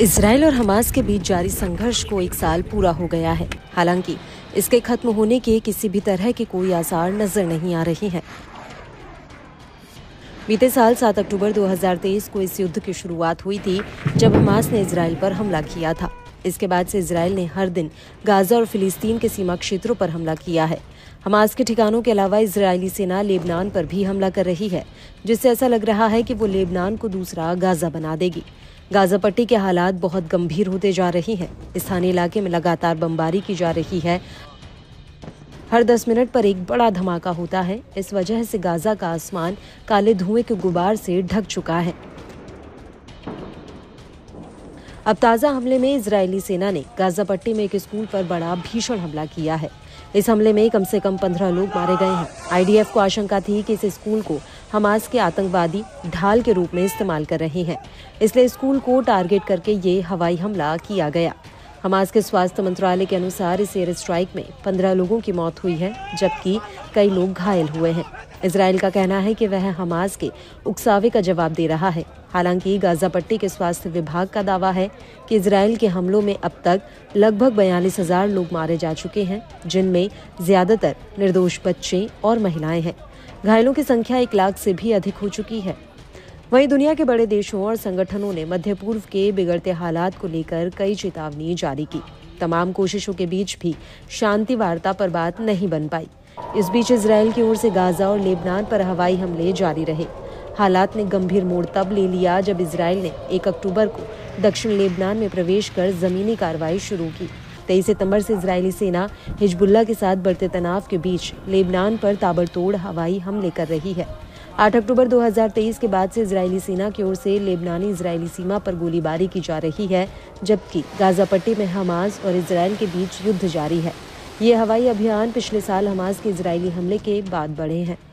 Israel और Hamas के बीच जारी संघर्ष को 1 साल पूरा हो गया है। हालांकि इसके खत्म होने के किसी भी तरह के कोई आसार नजर नहीं आ रहे हैं। बीते साल 7 अक्टूबर 2023 को इस युद्ध की शुरुआत हुई थी, जब हमास ने इजराइल पर हमला किया था। इसके बाद से इजराइल ने हर दिन गाजा और फिलिस्तीन के सीमा क्षेत्रों पर हमला किया है। हमास के ठिकानों के अलावा इजरायली सेना लेबनान पर भी हमला कर रही है, जिससे ऐसा लग रहा है कि वो लेबनान को दूसरा गाजा बना देगी। गाजा पट्टी के हालात बहुत गंभीर होते जा रहे हैं। स्थानीय इलाके में लगातार बमबारी की जा रही है। हर 10 मिनट पर एक बड़ा धमाका होता है। इस वजह से गाजा का आसमान काले धुएं के गुबार से ढक चुका है। अब ताजा हमले में इजरायली सेना ने गाजा पट्टी में एक स्कूल पर बड़ा भीषण हमला किया है। इस हमले में कम से कम 15 लोग मारे गए हैं। आईडीएफ को आशंका थी कि इस स्कूल को हमास के आतंकवादी ढाल के रूप में इस्तेमाल कर रहे हैं, इसलिए स्कूल को टारगेट करके ये हवाई हमला किया गया। हमास के स्वास्थ्य मंत्रालय के अनुसार इस एयर स्ट्राइक में 15 लोगों की मौत हुई है, जबकि कई लोग घायल हुए हैं। इजराइल का कहना है कि वह हमास के उकसावे का जवाब दे रहा है। हालांकि गाजा पट्टी के स्वास्थ्य विभाग का दावा है कि इजराइल के हमलों में अब तक लगभग 42,000 लोग मारे जा चुके हैं, जिनमें ज्यादातर निर्दोष बच्चे और महिलाएं हैं। घायलों की संख्या 1 लाख से भी अधिक हो चुकी है। वहीं दुनिया के बड़े देशों और संगठनों ने मध्य पूर्व के बिगड़ते हालात को लेकर कई चेतावनी जारी की। तमाम कोशिशों के बीच भी शांति वार्ता पर बात नहीं बन पाई। इस बीच इजराइल की ओर से गाजा और लेबनान पर हवाई हमले जारी रहे। हालात ने गंभीर मोड़ तब ले लिया जब इजराइल ने 1 अक्टूबर को दक्षिण लेबनान में प्रवेश कर जमीनी कार्रवाई शुरू की। 23 सितंबर से इजरायली सेना हिजबुल्लाह के साथ बढ़ते तनाव के बीच लेबनान पर ताबड़तोड़ हवाई हमले कर रही है। 8 अक्टूबर 2023 के बाद से इजरायली सेना की ओर से लेबनानी इजरायली सीमा पर गोलीबारी की जा रही है, जबकि गाजा पट्टी में हमास और इजराइल के बीच युद्ध जारी है। ये हवाई अभियान पिछले साल हमास के इजरायली हमले के बाद बढ़े हैं।